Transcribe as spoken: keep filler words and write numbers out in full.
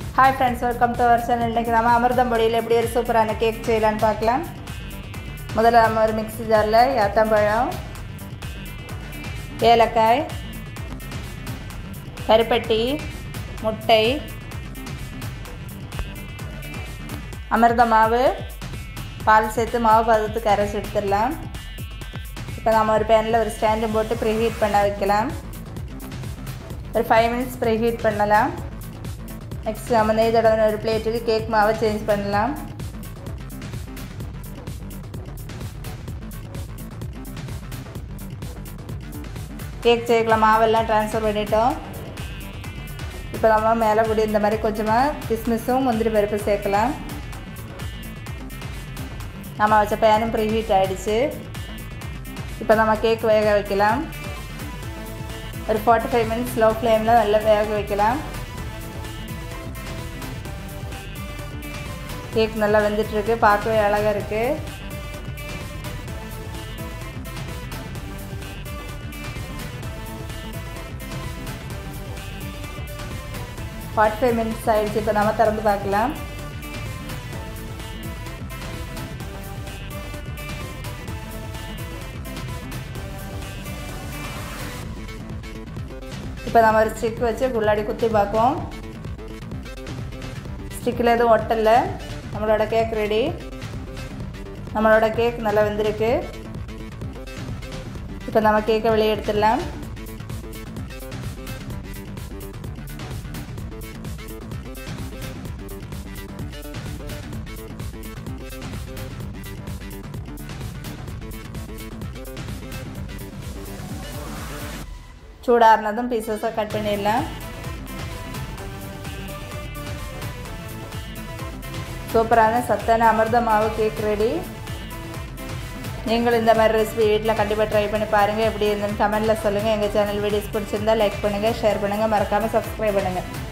Hi friends, welcome to our channel. இன்னைக்கு நாம அமிர்தம் பொடியில எப்படி ஒரு சூப்பரான கேக் செய்யலாம்னு பார்க்கலாம். முதல்ல நாம ஒரு மிக்ஸி ஜார்ல ஏத்தம்பழம், ஏலக்காய், கருப்பட்டி, முட்டை, அமிர்த மாவு, பால் சேர்த்து மாவு பதத்துக்கு அரைச்சு எடுத்துடலாம். இப்போ நாம ஒரு பேன்ல ஒரு ஸ்டாண்ட் போட்டு ப்ரீ ஹீட் பண்ண வைக்கலாம். ஒரு five minutes ப்ரீ ஹீட் பண்ணலாம். நெக்ஸ்ட் நம்ம நெய் தடவின ஒரு பிளேட்டுக்கு கேக் மாவை சேஞ்ச் பண்ணலாம். கேக் செய்யலாம் மாவெல்லாம் ட்ரான்ஸ்ஃபர் பண்ணிட்டோம். இப்போ நம்ம மேலே கூடி இந்த மாதிரி கொஞ்சமாக கிஸ்மிஸும் முந்திரி பருப்பு சேர்க்கலாம். நம்ம வச்ச பேனும் ப்ரீ ஹீட் ஆகிடுச்சு. இப்போ நம்ம கேக் வேக வைக்கலாம். ஒரு ஃபார்ட்டி ஃபைவ் மினிட்ஸ் லோ ஃப்ளேமில் நல்லா வேக வைக்கலாம். கேக் நல்லா வெந்துட்டுருக்கு, பார்க்கவே அழகாக இருக்குது. ஃபார்ட்டி ஃபைவ் மினிட்ஸ் ஆகிடுச்சு. இப்போ நம்ம திறந்து பார்க்கலாம். இப்போ நம்ம ஒரு ஸ்டிக் வச்சு உள்ளாடி குத்தி பார்ப்போம். ஸ்டிக்கில் எதுவும் ஒட்டலை. நம்மளோட கேக் ரெடி. நம்மளோட கேக் நல்லா வெந்திருக்கு. இப்போ நம்ம கேக்கை வெளியே எடுத்துடலாம். சூடாறினதும் பீசஸாக கட் பண்ணிடலாம். சூப்பரான சத்தான அமிர்த மாவு கேக் ரெடி. நீங்களும் இந்த மாதிரி ரெசிபி வீட்டில் கண்டிப்பாக ட்ரை பண்ணி பாருங்கள். எப்படி இருந்துன்னு கமெண்ட்டில் சொல்லுங்கள். எங்கள் சேனல் வீடியோஸ் பிடிச்சிருந்தால் லைக் பண்ணுங்கள், ஷேர் பண்ணுங்கள், மறக்காமல் சப்ஸ்கிரைப் பண்ணுங்கள்.